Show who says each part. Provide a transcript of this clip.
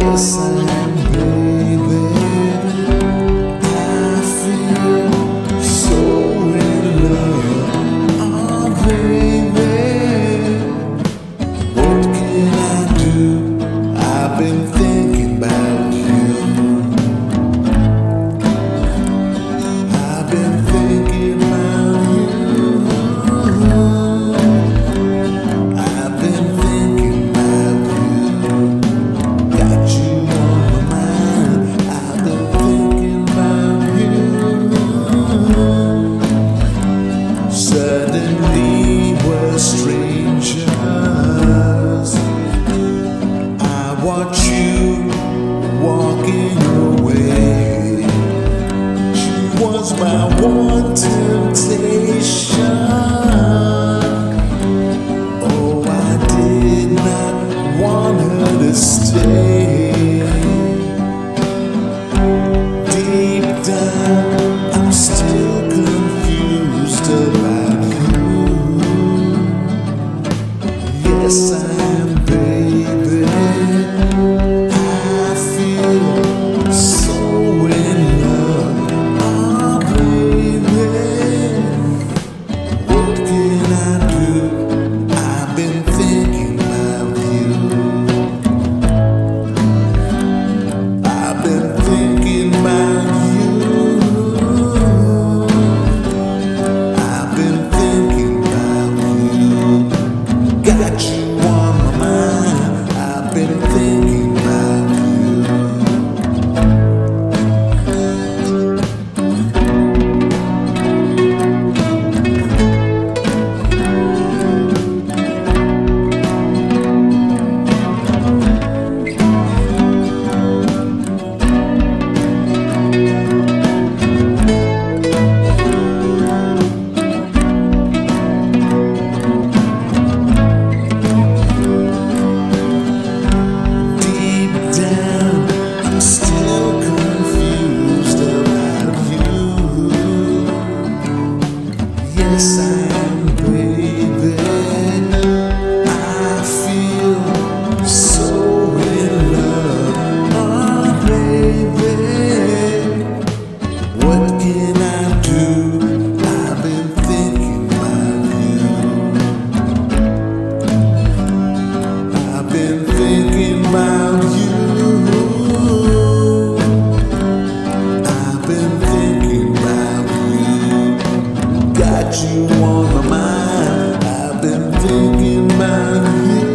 Speaker 1: Yes, I am, baby. I feel so in love. Oh, baby, what can I do? I've been thinking about you. I've been thinking about you. I've been thinking about you. Got you on my mind. I've been thinking about you. Suddenly we're strangers. I watch you walking away. She was my one temptation. Oh, I did not want her to stay. Deep down, I'm still confused about you. Yes, I am, baby. I feel so in love. Oh, baby, what can I do? I've been thinking about you. I've been thinking about you. I've been thinking about you. Got you on my mind. I've been thinking about you. Deep down, I'm still confused about you. Yes, I am, baby. I feel so in love. Oh, baby, what can I do? I've been thinking about you. I've been thinking about you. I've been thinking about you. Got you on my mind. I've been thinking about you.